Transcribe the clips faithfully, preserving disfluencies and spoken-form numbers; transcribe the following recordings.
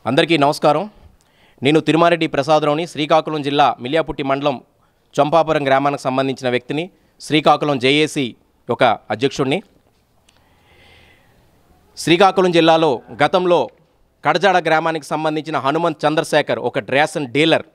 అందరికీ నమస్కారం. నేను తిరుమారెడ్డి ప్రసాదరావుని, శ్రీకాకుళం జిల్లా మిలియాపుట్టి మండలం చంపాపురం గ్రామానికి సంబంధించిన వ్యక్తిని, శ్రీకాకుళం జేఏసీ యొక్క అధ్యక్షుడిని. శ్రీకాకుళం జిల్లాలో గతంలో కడజాడ గ్రామానికి సంబంధించిన హనుమంత్ చంద్రశేఖర్ ఒక రేషన్ డీలర్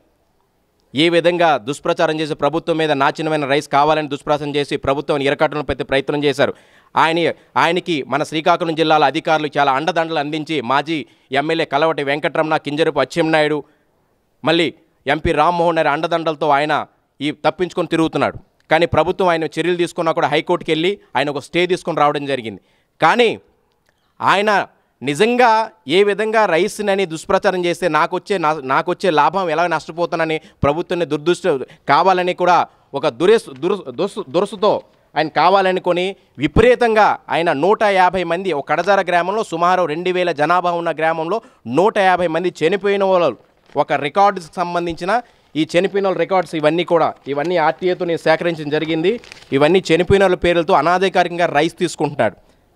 ఏ విధంగా దుష్ప్రచారం చేసి ప్రభుత్వం మీద నాచినమైన రైస్ కావాలని దుష్ప్రచారం చేసి ప్రభుత్వం ఇరకట్టడం పెద్ద ప్రయత్నం చేశారు. ఆయన ఆయనకి మన శ్రీకాకుళం జిల్లాల అధికారులు చాలా అండదండలు అందించి మాజీ ఎమ్మెల్యే కలవటి వెంకటరమణ, కింజరపు అచ్చెన్నాయుడు, మళ్ళీ ఎంపీ రామ్మోహన్ గారి అండదండలతో ఆయన ఈ తప్పించుకొని తిరుగుతున్నాడు. కానీ ప్రభుత్వం ఆయన చర్యలు తీసుకున్నా కూడా హైకోర్టుకి వెళ్ళి ఆయన ఒక స్టే తీసుకొని రావడం జరిగింది. కానీ ఆయన నిజంగా ఏ విధంగా రైస్ని దుష్ప్రచారం చేస్తే నాకొచ్చే నాకు వచ్చే లాభం ఎలా నష్టపోతానని ప్రభుత్వాన్ని దుర్దృష్టి కావాలని కూడా ఒక దురేస్ దురు దురుసు దురుసుతో ఆయన కావాలనుకొని విపరీతంగా ఆయన నూట యాభై మంది ఒక కడజార గ్రామంలో సుమారు రెండు వేల జనాభా ఉన్న గ్రామంలో నూట యాభై మంది చనిపోయిన వాళ్ళు ఒక రికార్డుకి సంబంధించిన ఈ చనిపోయిన వాళ్ళ రికార్డ్స్ ఇవన్నీ కూడా ఇవన్నీ ఆర్టీఏతో నేను సేకరించడం జరిగింది. ఇవన్నీ చనిపోయిన వాళ్ళ పేర్లతో అనాధికారికంగా రైస్ తీసుకుంటున్నాడు.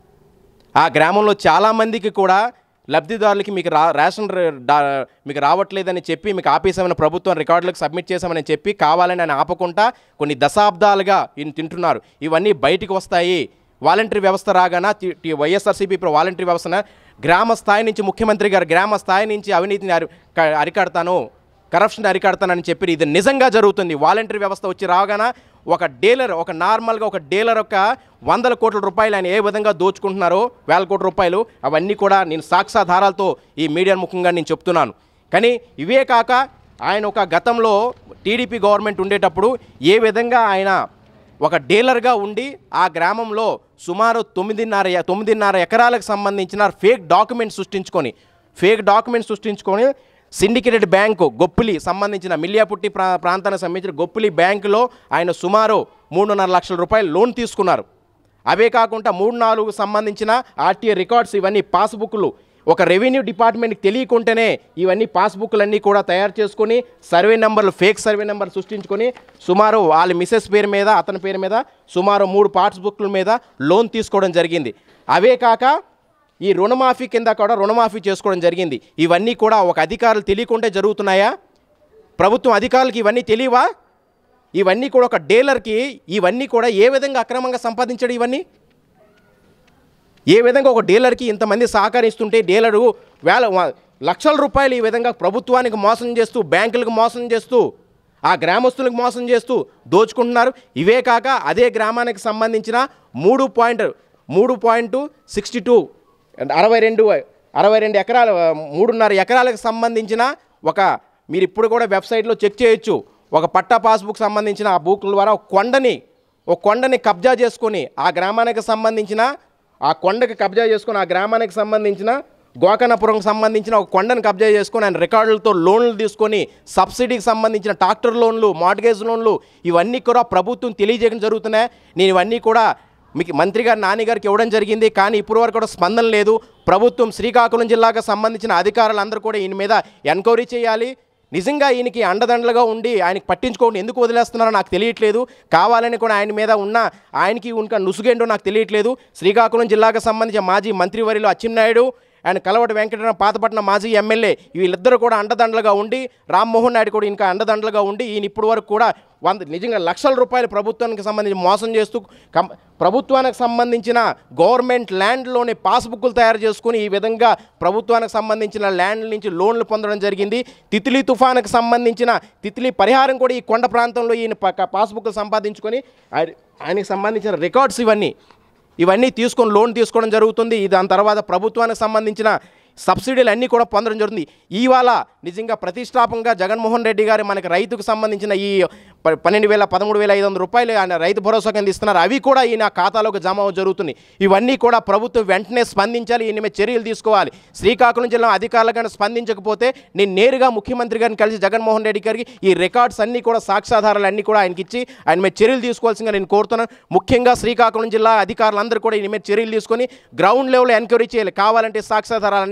ఆ గ్రామంలో చాలామందికి కూడా లబ్ధిదారులకి మీకు రా రేషన్ మీకు రావట్లేదని చెప్పి మీకు ఆపేసామని ప్రభుత్వం రికార్డులకు సబ్మిట్ చేసామని చెప్పి కావాలని ఆయన ఆపకుండా కొన్ని దశాబ్దాలుగా ఈయన తింటున్నారు. ఇవన్నీ బయటికి వస్తాయి. వాలంటరీ వ్యవస్థ రాగానే వైఎస్ఆర్సీపీ ఇప్పుడు వాలంటరీ వ్యవస్థన గ్రామ స్థాయి నుంచి ముఖ్యమంత్రి గారు గ్రామ స్థాయి నుంచి అవినీతిని అరి అరికడతాను కరప్షన్ అరికడతానని చెప్పి ఇది నిజంగా జరుగుతుంది. వాలంటరీ వ్యవస్థ వచ్చి రాగానే ఒక డీలర్ ఒక నార్మల్గా ఒక డీలర్ ఒక వందల కోట్ల రూపాయలు ఆయన ఏ విధంగా దోచుకుంటున్నారో వేల కోట్ల రూపాయలు అవన్నీ కూడా నేను సాక్ష్యాధారాలతో ఈ మీడియా ముఖంగా నేను చెప్తున్నాను. కానీ ఇవే కాక ఆయన ఒక గతంలో టీడీపీ గవర్నమెంట్ ఉండేటప్పుడు ఏ విధంగా ఆయన ఒక డీలర్గా ఉండి ఆ గ్రామంలో సుమారు తొమ్మిదిన్నర తొమ్మిదిన్నర ఎకరాలకు సంబంధించిన ఫేక్ డాక్యుమెంట్స్ సృష్టించుకొని ఫేక్ డాక్యుమెంట్స్ సృష్టించుకొని సిండికేటెడ్ బ్యాంకు గొప్పిలి సంబంధించిన మిలియాపుట్టి ప్రా ప్రాంతానికి సంబంధించిన గొప్పిలి బ్యాంకులో ఆయన సుమారు మూడున్నర లక్షల రూపాయలు లోన్ తీసుకున్నారు. అవే కాకుండా మూడు నాలుగు సంబంధించిన ఆర్టీఏ రికార్డ్స్ ఇవన్నీ పాస్బుక్లు ఒక రెవెన్యూ డిపార్ట్మెంట్కి తెలియకుంటేనే ఇవన్నీ పాస్బుక్లన్నీ కూడా తయారు చేసుకొని సర్వే నెంబర్లు ఫేక్ సర్వే నెంబర్లు సృష్టించుకొని సుమారు వాళ్ళ మిసెస్ పేరు మీద అతని పేరు మీద సుమారు మూడు పాస్బుక్ల మీద లోన్ తీసుకోవడం జరిగింది. అవే కాక ఈ రుణమాఫీ కింద కూడా రుణమాఫీ చేసుకోవడం జరిగింది. ఇవన్నీ కూడా ఒక అధికారులు తెలియకుంటే జరుగుతున్నాయా? ప్రభుత్వం అధికారులకి ఇవన్నీ తెలియవా? ఇవన్నీ కూడా ఒక డీలర్కి ఇవన్నీ కూడా ఏ విధంగా అక్రమంగా సంపాదించాడు? ఇవన్నీ ఏ విధంగా ఒక డీలర్కి ఇంతమంది సహకరిస్తుంటే డీలరు వేల లక్షల రూపాయలు ఈ విధంగా ప్రభుత్వానికి మోసం చేస్తూ బ్యాంకులకు మోసం చేస్తూ ఆ గ్రామస్తులకు మోసం చేస్తూ దోచుకుంటున్నారు. ఇవే కాక అదే గ్రామానికి సంబంధించిన మూడు పాయింట్ మూడు పాయింట్ సిక్స్టీ టూ అరవై రెండు అరవై రెండు ఎకరాల మూడున్నర ఎకరాలకు సంబంధించిన ఒక మీరు ఇప్పుడు కూడా వెబ్సైట్లో చెక్ చేయొచ్చు. ఒక పట్టా పాస్బుక్ సంబంధించిన ఆ బుక్ల ద్వారా ఒక కొండని ఒక కొండని కబ్జా చేసుకొని ఆ గ్రామానికి సంబంధించిన ఆ కొండకి కబ్జా చేసుకొని ఆ గ్రామానికి సంబంధించిన గోకర్ణపురంకి సంబంధించిన ఒక కొండను కబ్జా చేసుకొని ఆయన రికార్డులతో లోన్లు తీసుకొని సబ్సిడీకి సంబంధించిన ట్రాక్టర్ లోన్లు మార్ట్గేజ్ లోన్లు ఇవన్నీ కూడా ప్రభుత్వం తెలియజేయడం జరుగుతున్నాయి. నేను ఇవన్నీ కూడా మీకు మంత్రి గారు నాని గారికి ఇవ్వడం జరిగింది. కానీ ఇప్పటివరకు కూడా స్పందన లేదు. ప్రభుత్వం శ్రీకాకుళం జిల్లాకు సంబంధించిన అధికారులందరూ కూడా ఈయన మీద ఎంక్వైరీ చేయాలి. నిజంగా ఈయనకి అండదండలుగా ఉండి ఆయనకి పట్టించుకోండి ఎందుకు వదిలేస్తున్నారో నాకు తెలియట్లేదు. కావాలని కూడా ఆయన మీద ఉన్న ఆయనకి ఇంకా నుసుగేంటో నాకు తెలియట్లేదు. శ్రీకాకుళం జిల్లాకు సంబంధించిన మాజీ మంత్రివర్యులు అచ్చెన్నాయుడు ఆయన కలవటి వెంకటరమణ పాతపట్నం మాజీ ఎమ్మెల్యే వీళ్ళిద్దరూ కూడా అండదండలుగా ఉండి రామ్మోహన్ నాయుడు కూడా ఇంకా అండదండలుగా ఉండి ఈయన ఇప్పటి వరకు కూడా వంద నిజంగా లక్షల రూపాయలు ప్రభుత్వానికి సంబంధించి మోసం చేస్తూ కం ప్రభుత్వానికి సంబంధించిన గవర్నమెంట్ ల్యాండ్లోని పాస్బుక్లు తయారు చేసుకుని ఈ విధంగా ప్రభుత్వానికి సంబంధించిన ల్యాండ్ల నుంచి లోన్లు పొందడం జరిగింది. తిత్లీ తుఫానుకు సంబంధించిన తిత్లీ పరిహారం కూడా ఈ కొండ ప్రాంతంలో ఈయన పాస్బుక్లు సంపాదించుకొని ఆయనకి సంబంధించిన రికార్డ్స్ ఇవన్నీ ఇవన్నీ తీసుకొని లోన్ తీసుకోవడం జరుగుతుంది. దాని తర్వాత ప్రభుత్వానికి సంబంధించిన సబ్సిడీలు అన్నీ కూడా పొందడం జరుగుతుంది. ఇవాళ నిజంగా ప్రతిష్టాపంగా జగన్మోహన్ రెడ్డి గారు మనకి రైతుకు సంబంధించిన ఈ పన్నెండు వేల పదమూడు వేల ఐదు వందల రూపాయలు ఆయన రైతు భరోసా కింద ఇస్తున్నారు. అవి కూడా ఈయన ఖాతాలోకి జమ జరుగుతుంది. ఇవన్నీ కూడా ప్రభుత్వం వెంటనే స్పందించాలి. ఈయన మీద చర్యలు తీసుకోవాలి. శ్రీకాకుళం జిల్లా అధికారులు కానీ స్పందించకపోతే నేను నేరుగా ముఖ్యమంత్రి గారిని కలిసి జగన్మోహన్ రెడ్డి గారికి ఈ రికార్డ్స్ అన్నీ కూడా సాక్ష్యాధారాలు అన్నీ కూడా ఆయనకి ఇచ్చి ఆయన మీద చర్యలు తీసుకోవాల్సిందిగా నేను కోరుతున్నాను. ముఖ్యంగా శ్రీకాకుళం జిల్లా అధికారులందరూ కూడా ఈయన మీద చర్యలు తీసుకొని గ్రౌండ్ లెవెల్లో ఎంక్వైరీ చేయాలి. కావాలంటే సాక్ష్యాధారాలన్నీ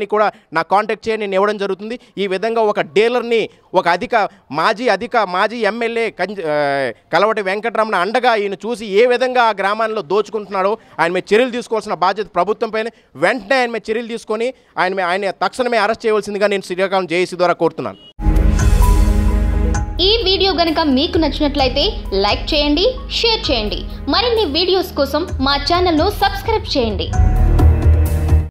కూడా నా కాంటాక్ట్ చేయండి, నేను ఇవ్వడం జరుగుతుంది. ఈ విధంగా ఒక డీలర్ని ఒక అధిక మాజీ అధిక మాజీ ఎమ్మెల్యే కంజ కలవటి వెంకటరమణ అండగా ఈయన చూసి ఏ విధంగా ఆ గ్రామాల్లో దోచుకుంటున్నాడో ఆయన మీద చర్యలు తీసుకోవాల్సిన బాధ్యత ప్రభుత్వం పైన. వెంటనే ఆయన మీద చర్యలు తీసుకొని ఆయన ఆయన తక్షణమే అరెస్ట్ చేయవలసిందిగా నేను శ్రీకాకుళం జేఏసీ ద్వారా కోరుతున్నాను. ఈ వీడియో గనుక మీకు నచ్చినట్లయితే లైక్ చేయండి, షేర్ చేయండి. మరిన్ని వీడియోస్ కోసం మా ఛానల్ను సబ్స్క్రైబ్ చేయండి.